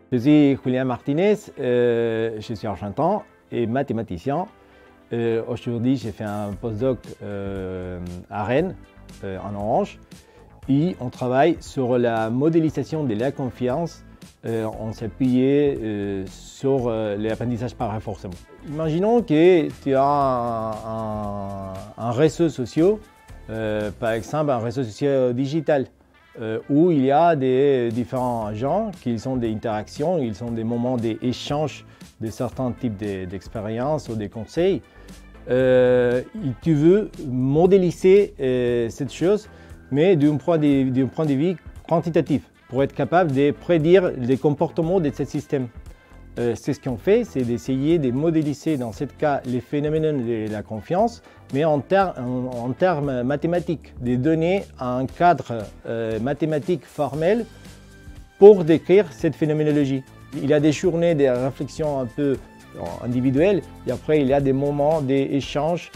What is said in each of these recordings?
Je suis Julien Martinez, je suis argentin et mathématicien. Aujourd'hui, j'ai fait un postdoc à Rennes, en Orange, et on travaille sur la modélisation de la confiance en s'appuyant sur l'apprentissage par renforcement. Imaginons que tu as un réseau social, par exemple un réseau social digital, où il y a des différents agents qui sont des interactions, ils sont des moments d'échange de certains types d'expériences ou des conseils. Et tu veux modéliser cette chose, mais d'un point de vue quantitatif, pour être capable de prédire les comportements de ce système. C'est ce qu'on fait, c'est d'essayer de modéliser dans ce cas les phénomènes de la confiance, mais en termes mathématiques, de donner un cadre mathématique formel pour décrire cette phénoménologie. Il y a des journées de réflexion un peu individuelles, et après il y a des moments d'échange,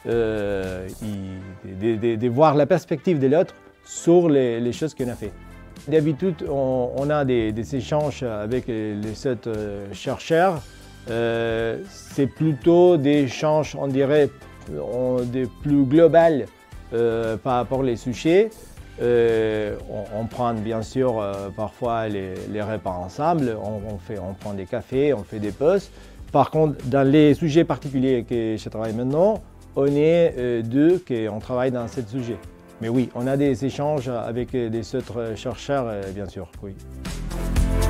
de voir la perspective de l'autre sur les choses qu'on a fait. D'habitude, on a des échanges avec les autres chercheurs. C'est plutôt des échanges, on dirait, des plus globales par rapport aux sujets. On prend bien sûr parfois les repas ensemble, on prend des cafés, on fait des pauses. Par contre, dans les sujets particuliers que je travaille maintenant, on est deux qu'on travaille dans ce sujet. Mais oui, on a des échanges avec des autres chercheurs, bien sûr, oui.